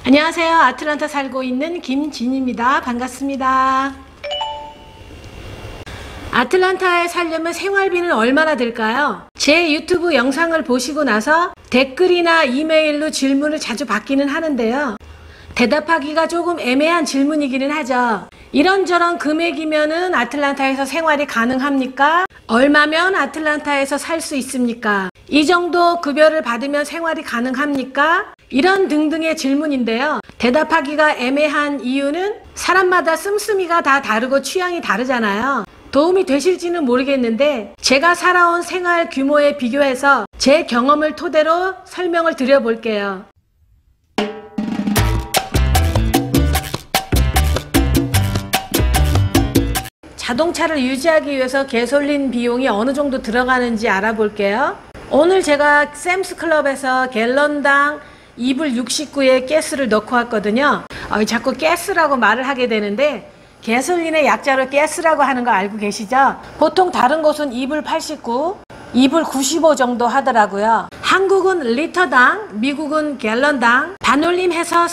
안녕하세요. 아틀란타 살고 있는 김진입니다. 반갑습니다. 아틀란타에 살려면 생활비는 얼마나 들까요? 제 유튜브 영상을 보시고 나서 댓글이나 이메일로 질문을 자주 받기는 하는데요. 대답하기가 조금 애매한 질문이기는 하죠. 이런저런 금액이면은 아틀란타에서 생활이 가능합니까? 얼마면 아틀란타에서 살 수 있습니까? 이 정도 급여를 받으면 생활이 가능합니까? 이런 등등의 질문인데요. 대답하기가 애매한 이유는 사람마다 씀씀이가 다 다르고 취향이 다르잖아요. 도움이 되실지는 모르겠는데 제가 살아온 생활 규모에 비교해서 제 경험을 토대로 설명을 드려볼게요. 자동차를 유지하기 위해서 가솔린 비용이 어느 정도 들어가는지 알아볼게요. 오늘 제가 샘스클럽에서 갤런당 2불 69에 가스를 넣고 왔거든요. 자꾸 가스라고 말을 하게 되는데 가솔린의 약자로 가스라고 하는 거 알고 계시죠? 보통 다른 곳은 2불 89, 2불 95 정도 하더라고요. 한국은 리터당, 미국은 갤런당, 반올림해서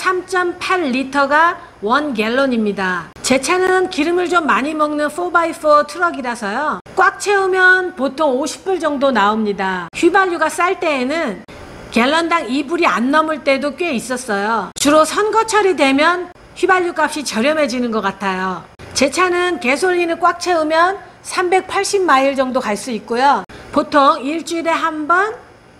3.8리터가 1갤런입니다. 제 차는 기름을 좀 많이 먹는 4x4 트럭이라서요. 꽉 채우면 보통 50불 정도 나옵니다. 휘발유가 쌀 때에는 갤런당 2불이 안 넘을 때도 꽤 있었어요. 주로 선거철이 되면 휘발유 값이 저렴해지는 것 같아요. 제 차는 가솔린을 꽉 채우면 380마일 정도 갈 수 있고요. 보통 일주일에 한 번,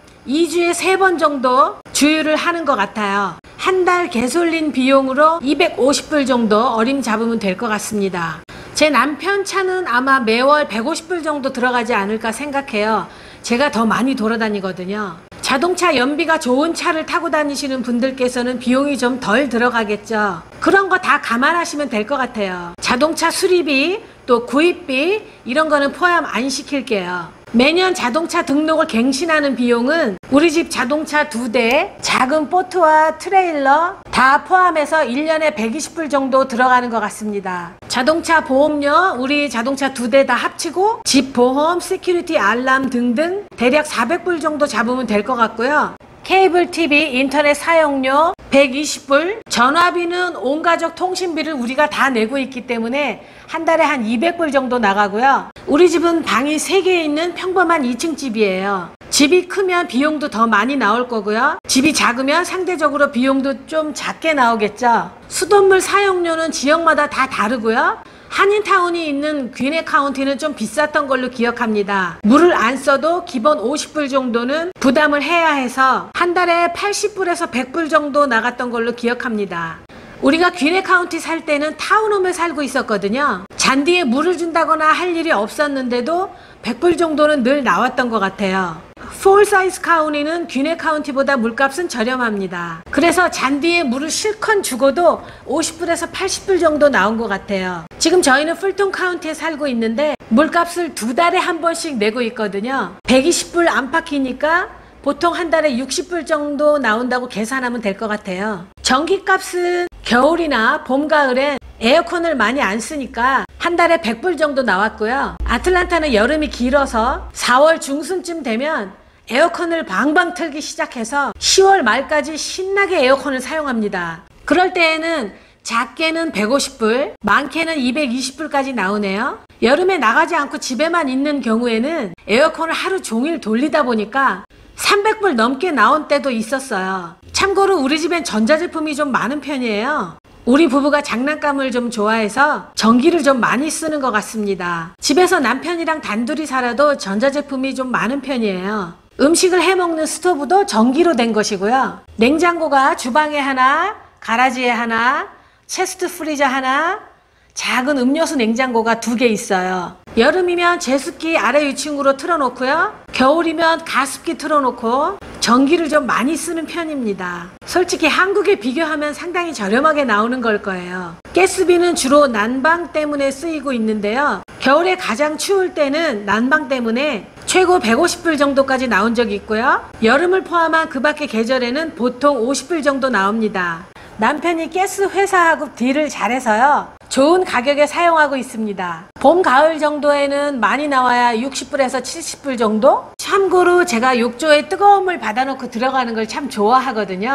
2주에 3번 정도 주유를 하는 것 같아요. 한 달 가솔린 비용으로 250불 정도 어림잡으면 될 것 같습니다. 제 남편 차는 아마 매월 150불 정도 들어가지 않을까 생각해요. 제가 더 많이 돌아다니거든요. 자동차 연비가 좋은 차를 타고 다니시는 분들께서는 비용이 좀 덜 들어가겠죠. 그런 거 다 감안하시면 될 것 같아요. 자동차 수리비, 또 구입비 이런 거는 포함 안 시킬게요. 매년 자동차 등록을 갱신하는 비용은 우리 집 자동차 2대, 작은 보트와 트레일러 다 포함해서 1년에 120불 정도 들어가는 것 같습니다. 자동차 보험료 우리 자동차 2대 다 합치고 집 보험, 시큐리티 알람 등등 대략 400불 정도 잡으면 될 것 같고요. 케이블 TV, 인터넷 사용료 120불, 전화비는 온가족 통신비를 우리가 다 내고 있기 때문에 한 달에 한 200불 정도 나가고요. 우리 집은 방이 3개 있는 평범한 2층 집이에요. 집이 크면 비용도 더 많이 나올 거고요. 집이 작으면 상대적으로 비용도 좀 작게 나오겠죠. 수돗물 사용료는 지역마다 다 다르고요. 한인타운이 있는 귀네 카운티는 좀 비쌌던 걸로 기억합니다. 물을 안 써도 기본 50불 정도는 부담을 해야 해서 한 달에 80불에서 100불 정도 나갔던 걸로 기억합니다. 우리가 귀네 카운티 살 때는 타운홈에 살고 있었거든요. 잔디에 물을 준다거나 할 일이 없었는데도 100불 정도는 늘 나왔던 것 같아요. 폴사이즈 카운티는 귀네 카운티보다 물값은 저렴합니다. 그래서 잔디에 물을 실컷 주고도 50불에서 80불 정도 나온 것 같아요. 지금 저희는 풀톤 카운티에 살고 있는데 물값을 2달에 한 번씩 내고 있거든요. 120불 안팎이니까 보통 한 달에 60불 정도 나온다고 계산하면 될 것 같아요. 전기값은 겨울이나 봄, 가을엔 에어컨을 많이 안 쓰니까 한 달에 100불 정도 나왔고요. 아틀란타는 여름이 길어서 4월 중순쯤 되면 에어컨을 방방 틀기 시작해서 10월 말까지 신나게 에어컨을 사용합니다. 그럴 때에는 작게는 150불, 많게는 220불까지 나오네요. 여름에 나가지 않고 집에만 있는 경우에는 에어컨을 하루 종일 돌리다 보니까 300불 넘게 나온 때도 있었어요. 참고로 우리 집엔 전자제품이 좀 많은 편이에요. 우리 부부가 장난감을 좀 좋아해서 전기를 좀 많이 쓰는 것 같습니다. 집에서 남편이랑 단둘이 살아도 전자제품이 좀 많은 편이에요. 음식을 해먹는 스토브도 전기로 된 것이고요. 냉장고가 주방에 하나, 가라지에 하나, 체스트 프리저 하나, 작은 음료수 냉장고가 2개 있어요. 여름이면 제습기 아래 위층으로 틀어놓고요. 겨울이면 가습기 틀어놓고 전기를 좀 많이 쓰는 편입니다. 솔직히 한국에 비교하면 상당히 저렴하게 나오는 걸 거예요. 가스비는 주로 난방 때문에 쓰이고 있는데요. 겨울에 가장 추울 때는 난방 때문에 최고 150불 정도까지 나온 적이 있고요. 여름을 포함한 그 밖의 계절에는 보통 50불 정도 나옵니다. 남편이 가스 회사하고 딜을 잘해서요. 좋은 가격에 사용하고 있습니다. 봄, 가을 정도에는 많이 나와야 60불에서 70불 정도? 참고로 제가 욕조에 뜨거운 물 받아놓고 들어가는 걸 참 좋아하거든요.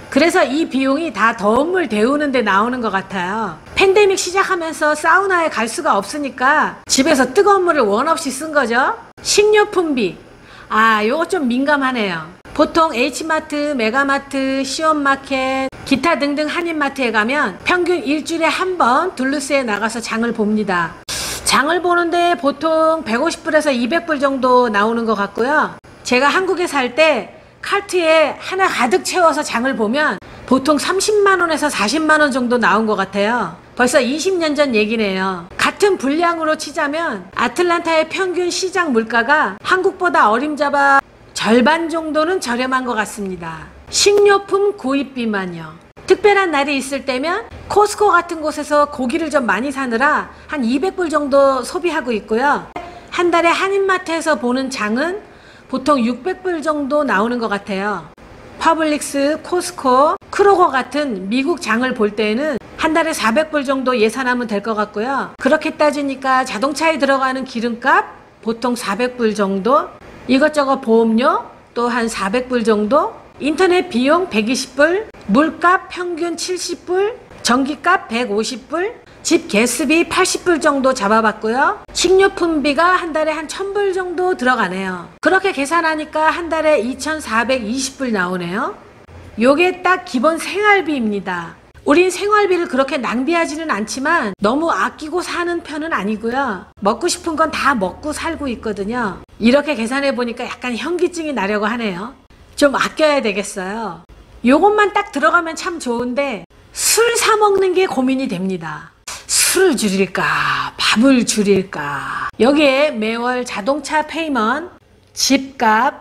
그래서 이 비용이 다 더운 물 데우는 데 나오는 것 같아요. 팬데믹 시작하면서 사우나에 갈 수가 없으니까 집에서 뜨거운 물을 원 없이 쓴 거죠. 식료품비. 요거 좀 민감하네요. 보통 H마트, 메가마트, 시원마켓, 기타 등등 한인마트에 가면 평균 일주일에 한 번 둘루스에 나가서 장을 봅니다. 장을 보는데 보통 150불에서 200불 정도 나오는 것 같고요. 제가 한국에 살 때 카트에 하나 가득 채워서 장을 보면 보통 30만원에서 40만원 정도 나온 것 같아요. 벌써 20년 전 얘기네요. 같은 분량으로 치자면 아틀란타의 평균 시장 물가가 한국보다 어림잡아 절반 정도는 저렴한 것 같습니다. 식료품 구입비만요. 특별한 날이 있을 때면 코스코 같은 곳에서 고기를 좀 많이 사느라 한 200불 정도 소비하고 있고요. 한 달에 한인마트에서 보는 장은 보통 600불 정도 나오는 것 같아요. 퍼블릭스, 코스코, 크로거 같은 미국 장을 볼 때에는 한 달에 400불 정도 예산하면 될 것 같고요. 그렇게 따지니까 자동차에 들어가는 기름값 보통 400불 정도, 이것저것 보험료 또 한 400불 정도, 인터넷 비용 120불, 물값 평균 70불, 전기값 150불, 집 가스비 80불 정도 잡아봤고요. 식료품비가 한 달에 한 1000불 정도 들어가네요. 그렇게 계산하니까 한 달에 2420불 나오네요. 요게 딱 기본 생활비입니다. 우린 생활비를 그렇게 낭비하지는 않지만 너무 아끼고 사는 편은 아니고요. 먹고 싶은 건 다 먹고 살고 있거든요. 이렇게 계산해 보니까 약간 현기증이 나려고 하네요. 좀 아껴야 되겠어요. 요것만 딱 들어가면 참 좋은데 술 사 먹는 게 고민이 됩니다. 술을 줄일까 밥을 줄일까. 여기에 매월 자동차 페이먼트, 집값,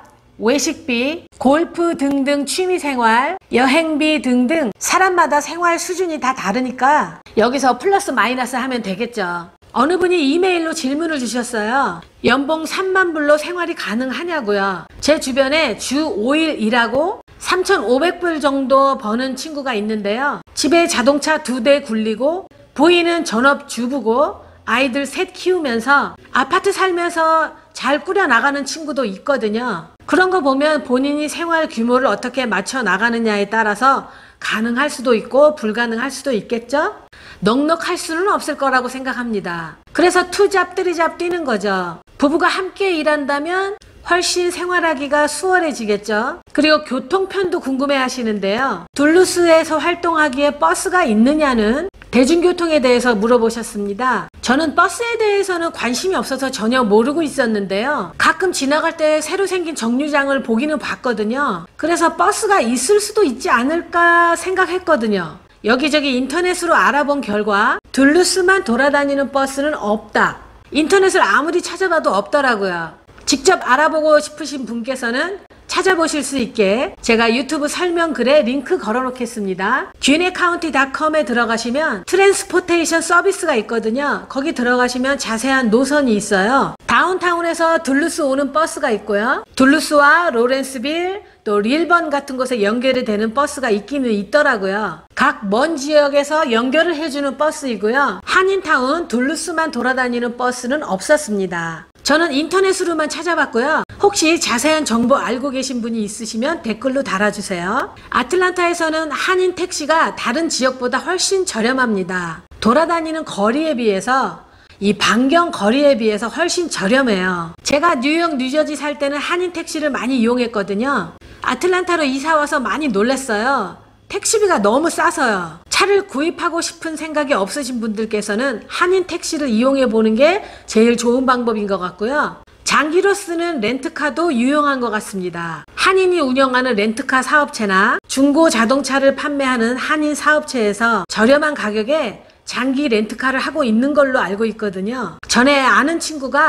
외식비, 골프 등등 취미생활, 여행비 등등 사람마다 생활 수준이 다 다르니까 여기서 플러스 마이너스 하면 되겠죠. 어느 분이 이메일로 질문을 주셨어요. 연봉 3만 불로 생활이 가능하냐고요. 제 주변에 주 5일 일하고 3,500불 정도 버는 친구가 있는데요. 집에 자동차 2대 굴리고 부인은 전업주부고 아이들 셋 키우면서 아파트 살면서 잘 꾸려나가는 친구도 있거든요. 그런 거 보면 본인이 생활 규모를 어떻게 맞춰 나가느냐에 따라서 가능할 수도 있고 불가능할 수도 있겠죠? 넉넉할 수는 없을 거라고 생각합니다. 그래서 투잡, 쓰리잡 뛰는 거죠. 부부가 함께 일한다면 훨씬 생활하기가 수월해지겠죠. 그리고 교통편도 궁금해 하시는데요. 둘루스에서 활동하기에 버스가 있느냐는 대중교통에 대해서 물어보셨습니다. 저는 버스에 대해서는 관심이 없어서 전혀 모르고 있었는데요. 가끔 지나갈 때 새로 생긴 정류장을 보기는 봤거든요. 그래서 버스가 있을 수도 있지 않을까 생각했거든요. 여기저기 인터넷으로 알아본 결과 둘루스만 돌아다니는 버스는 없다. 인터넷을 아무리 찾아봐도 없더라고요. 직접 알아보고 싶으신 분께서는 찾아보실 수 있게 제가 유튜브 설명글에 링크 걸어 놓겠습니다. gwinnecounty.com에 들어가시면 트랜스포테이션 서비스가 있거든요. 거기 들어가시면 자세한 노선이 있어요. 다운타운에서 둘루스 오는 버스가 있고요. 둘루스와 로렌스빌 또 릴번 같은 곳에 연결이 되는 버스가 있기는 있더라고요. 각 먼 지역에서 연결을 해주는 버스이고요. 한인타운 둘루스만 돌아다니는 버스는 없었습니다. 저는 인터넷으로만 찾아봤고요. 혹시 자세한 정보 알고 계신 분이 있으시면 댓글로 달아주세요. 아틀란타에서는 한인 택시가 다른 지역보다 훨씬 저렴합니다. 돌아다니는 거리에 비해서 이 반경 거리에 비해서 훨씬 저렴해요. 제가 뉴욕, 뉴저지 살 때는 한인 택시를 많이 이용했거든요. 아틀란타로 이사 와서 많이 놀랐어요. 택시비가 너무 싸서요. 차를 구입하고 싶은 생각이 없으신 분들께서는 한인 택시를 이용해 보는 게 제일 좋은 방법인 것 같고요. 장기로 쓰는 렌트카도 유용한 것 같습니다. 한인이 운영하는 렌트카 사업체나 중고 자동차를 판매하는 한인 사업체에서 저렴한 가격에 장기 렌트카를 하고 있는 걸로 알고 있거든요. 전에 아는 친구가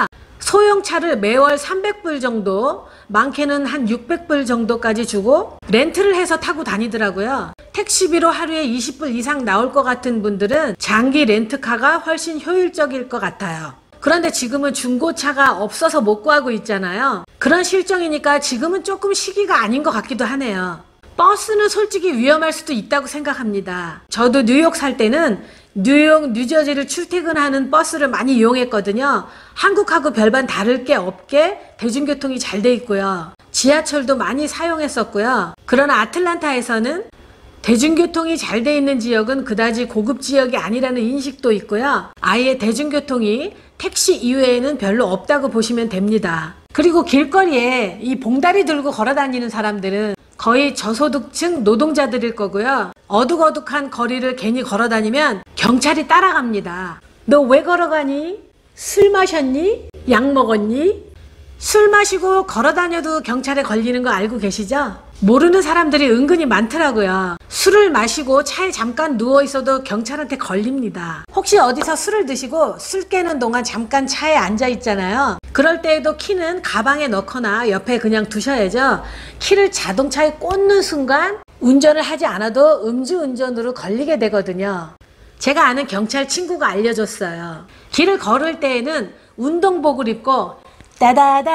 소형차를 매월 300불 정도, 많게는 한 600불 정도까지 주고 렌트를 해서 타고 다니더라고요. 택시비로 하루에 20불 이상 나올 것 같은 분들은 장기 렌트카가 훨씬 효율적일 것 같아요. 그런데 지금은 중고차가 없어서 못 구하고 있잖아요. 그런 실정이니까 지금은 조금 시기가 아닌 것 같기도 하네요. 버스는 솔직히 위험할 수도 있다고 생각합니다. 저도 뉴욕 살 때는 뉴욕, 뉴저지를 출퇴근하는 버스를 많이 이용했거든요. 한국하고 별반 다를 게 없게 대중교통이 잘 돼 있고요. 지하철도 많이 사용했었고요. 그러나 아틀란타에서는 대중교통이 잘 돼 있는 지역은 그다지 고급 지역이 아니라는 인식도 있고요. 아예 대중교통이 택시 이외에는 별로 없다고 보시면 됩니다. 그리고 길거리에 이 봉다리 들고 걸어 다니는 사람들은 거의 저소득층 노동자들일 거고요. 어둑어둑한 거리를 괜히 걸어 다니면 경찰이 따라갑니다. 너 왜 걸어가니? 술 마셨니? 약 먹었니? 술 마시고 걸어 다녀도 경찰에 걸리는 거 알고 계시죠? 모르는 사람들이 은근히 많더라고요. 술을 마시고 차에 잠깐 누워 있어도 경찰한테 걸립니다. 혹시 어디서 술을 드시고 술 깨는 동안 잠깐 차에 앉아 있잖아요. 그럴 때에도 키는 가방에 넣거나 옆에 그냥 두셔야죠. 키를 자동차에 꽂는 순간 운전을 하지 않아도 음주운전으로 걸리게 되거든요. 제가 아는 경찰 친구가 알려줬어요. 길을 걸을 때에는 운동복을 입고 따다다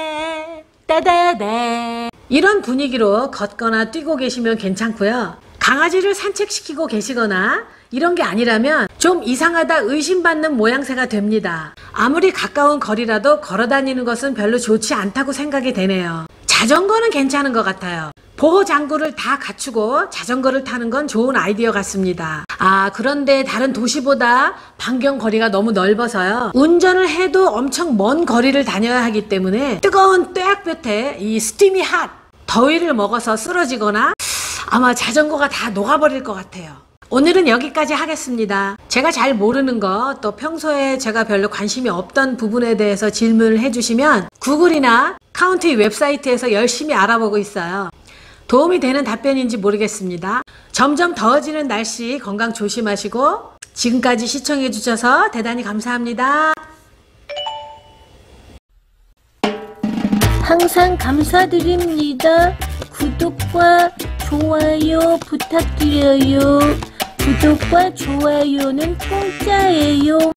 따다다 이런 분위기로 걷거나 뛰고 계시면 괜찮고요. 강아지를 산책시키고 계시거나 이런 게 아니라면 좀 이상하다 의심받는 모양새가 됩니다. 아무리 가까운 거리라도 걸어다니는 것은 별로 좋지 않다고 생각이 되네요. 자전거는 괜찮은 것 같아요. 보호장구를 다 갖추고 자전거를 타는 건 좋은 아이디어 같습니다. 그런데 다른 도시보다 반경 거리가 너무 넓어서요. 운전을 해도 엄청 먼 거리를 다녀야 하기 때문에 뜨거운 뙤약볕에 이 스티미 핫 더위를 먹어서 쓰러지거나 아마 자전거가 다 녹아버릴 것 같아요. 오늘은 여기까지 하겠습니다. 제가 잘 모르는 거, 또 평소에 제가 별로 관심이 없던 부분에 대해서 질문을 해주시면 구글이나 카운티 웹사이트에서 열심히 알아보고 있어요. 도움이 되는 답변인지 모르겠습니다. 점점 더워지는 날씨 건강 조심하시고 지금까지 시청해 주셔서 대단히 감사합니다. 항상 감사드립니다. 구독과 좋아요 부탁드려요. 구독과 좋아요는 공짜예요.